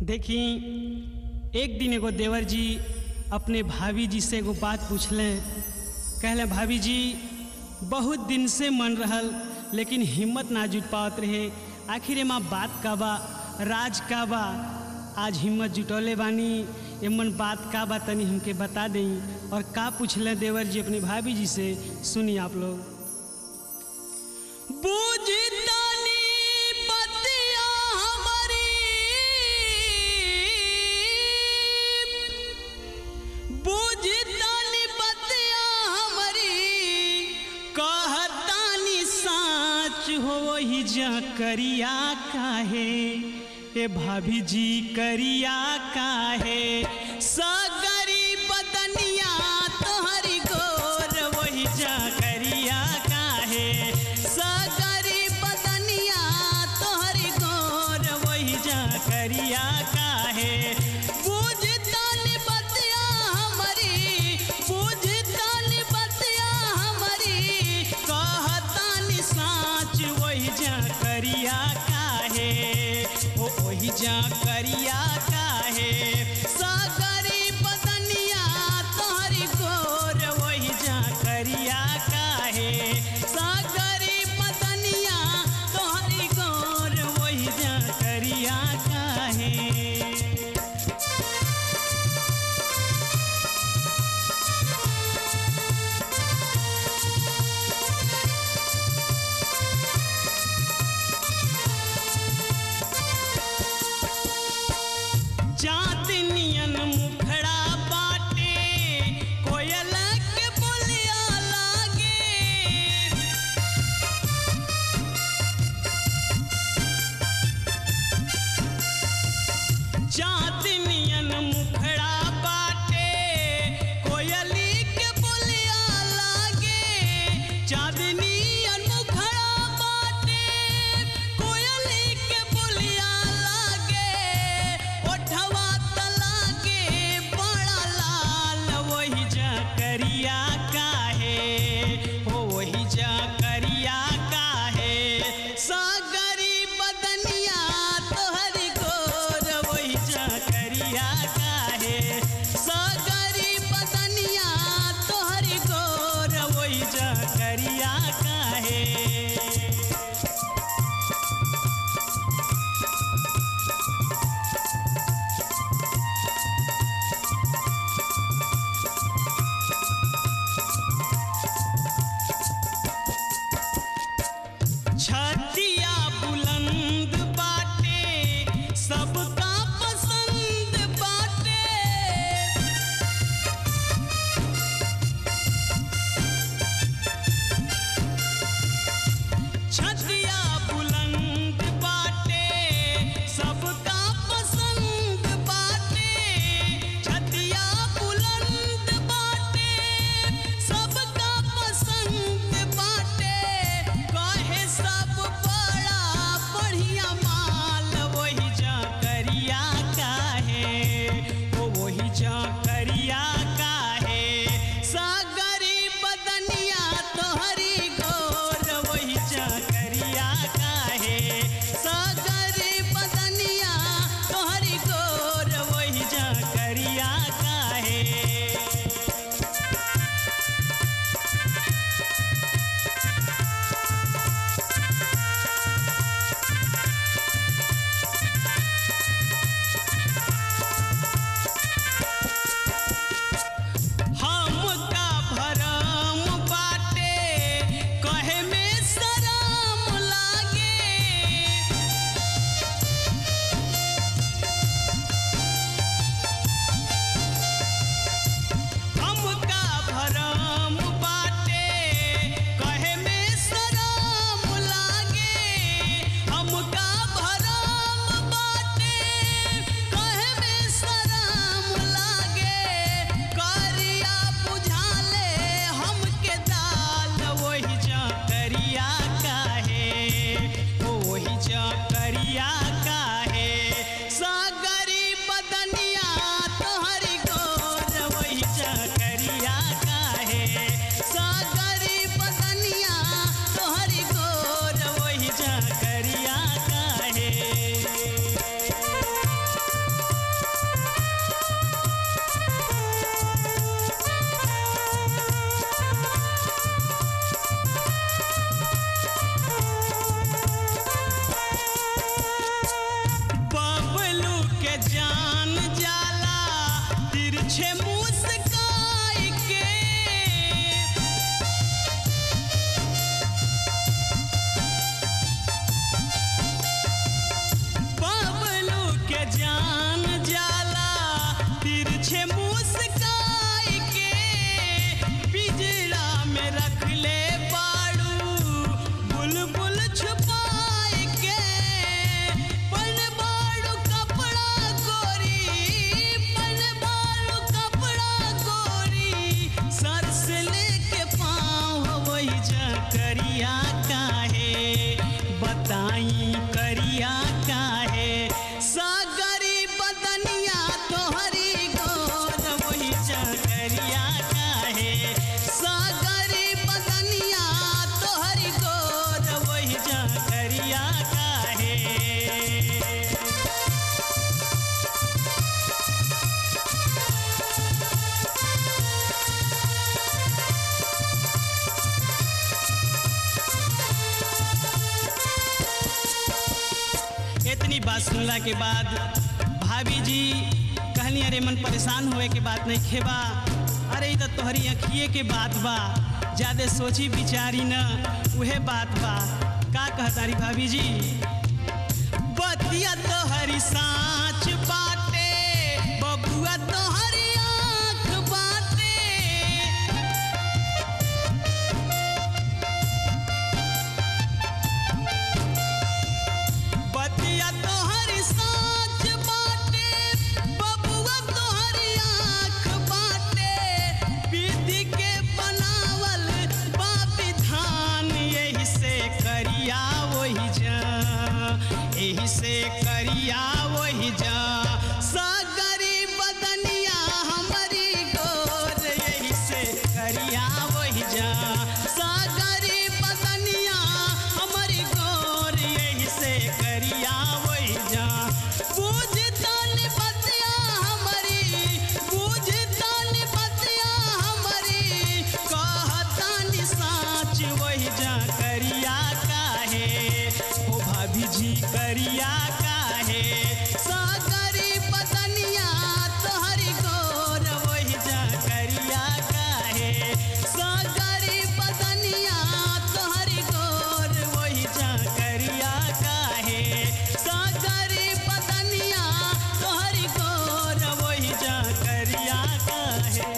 देखी एक दिन एगो देवर जी अपने भाभी जी से एगो बात पूछलें। कहले भाभी जी बहुत दिन से मन रहल लेकिन हिम्मत ना जुट पावत रहे, आखिर एमा बात का बा, राज का बा। आज हिम्मत जुटौले बानी, एमन बात का बा तनी हमके बता दें। और का पूछलें देवर जी अपनी भाभी जी से, सुनिए आप लोग। बूझी तानी बतिया हमारी, बूझी तानी बतिया हमारी, कहतानी साच हो वही जा करिया काहे, ए भाभी जी करिया काहे। सगरी बदनिया तोहरी गोर वही जा करिया काहे, सगरी बदनिया तोहरी गोर वही जा करिया काहे। बूझ तानी बतिया हमारी, बूझ तानी बतिया हमारी, कहतानी साच वही जा करिया काहे, ओ वही जा करिया काहे। सगरी बदनिया तोहरी गोर वही जा करिया काहे, सगरी बदनिया तोहरी गोर वही जा करिया काहे। चाँदनियन मुखड़ा बाटे, कोयल के बोलिया लागे, चाँदनियन मुखड़ा बाटे, कोयली के बोलिया लागे, चांदनियन मुखड़ा बाटे, कोयली के बोलिया लागे, ओठवा तलागे बड़ा लाल वही जा करिया काहे, ओ वही जा करिया काहे। सगरी बदनिया तोहरी गोर वही जा इतनी बात सुनला के बाद भाभी जी कहली अरे मन परेशान होए के बात नहीं खेबा, अरे ई तो तोहरी अखिए के बात बा, ज्यादा सोची विचारी न उहे बात बा। का कहतारी भाभी जी? बतिया तोहरी साँच बाटे, बबुआ तोहरी आँख बाटे। बतिया तोहरी साँच बाटे, बबुआ तोहरी आँख बाटे। विधि के बनावल बा विधान, यही से करिया वही जा, यही से करिया वही जा। सगरी बदनिया हमारी गोर, यही से करिया वही जा। सगरी बदनिया हमारी गोर, यही से करिया वही जा। बुझ तानी बतिया हमारी, बुझ तानी बतिया हमारी, कहतानी साँच वही जा। करिया काहे ओ भाभी जी, करिया काहे? सागरी बदनिया तोहरी गोर, वही जा। करिया काहे? सागरी बदनिया तोहरी गोर, वही जा। करिया काहे? सागरी बदनिया तोहरी गोर, वही जा। करिया काहे?